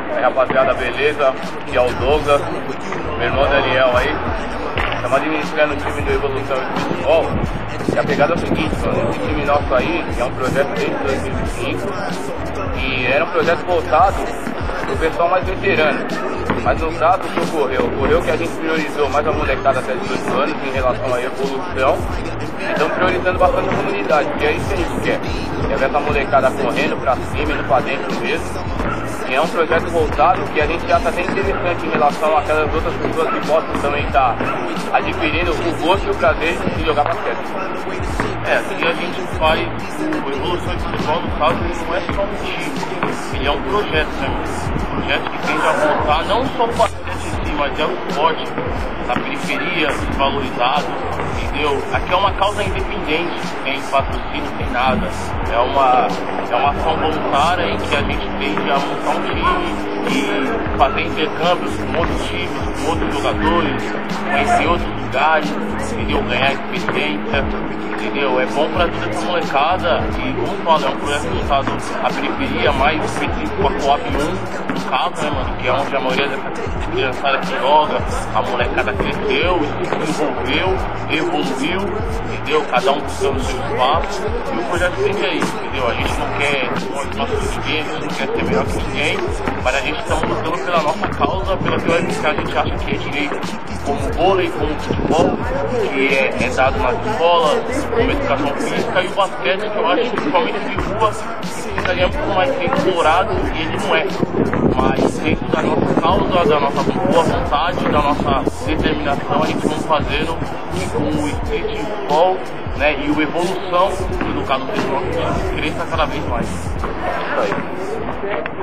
Aí, rapaziada, beleza? Aqui é o Douglas, meu irmão Daniel aí. Estamos administrando o time do Evolução de Futebol. E a pegada é o seguinte, mano, esse time nosso aí é um projeto desde 2005 e era um projeto voltado pro pessoal mais veterano. Mas no caso, o que ocorreu que a gente priorizou mais a molecada até 18 anos em relação à evolução. E estamos priorizando bastante a comunidade, porque é isso que a gente quer. Quer ver essa molecada correndo pra cima, indo pra dentro mesmo. E é um projeto voltado que a gente acha até interessante em relação àquelas outras pessoas que possam também estar adquirindo o gosto e o prazer de jogar basquete. Aqui a gente faz o Evolução de Futebol, no caso, ele não é só um time, ele é um projeto, né? Um projeto que tende a voltar não só o basquete em si, mas é o esporte, na periferia, desvalorizado, entendeu? Aqui é uma causa independente, sem patrocínio, sem nada. É uma ação voluntária em que a gente tende a montar um time e fazer intercâmbios com outros times, com outros jogadores, conhecer outros lugares, entendeu? Ganhar experiência, entendeu? É bom pra toda essa molecada e, como fala, é um projeto voltado à periferia, mais específico a Coab 1, no caso, né, mano? Que é onde a maioria dessa criançada que joga, a molecada cresceu, se desenvolveu, evoluiu, entendeu? Cada um buscando o seu espaço. E o projeto sempre é isso, entendeu? A gente não quer espaço de ninguém, a gente não quer ser melhor que ninguém, mas a gente está lutando pela nossa causa, pela que a gente acha que é direito, como vôlei, como futebol, que é dado nas escolas, como educação física, e o basquete, que eu acho, principalmente de rua, que precisaria muito mais ser explorado, e ele não é. Mas dentro da nossa causa, da nossa boa vontade, da nossa determinação, a gente vai fazendo com o street futebol, né, e o Evolução, que no caso do nosso time, cresça cada vez mais. Isso aí.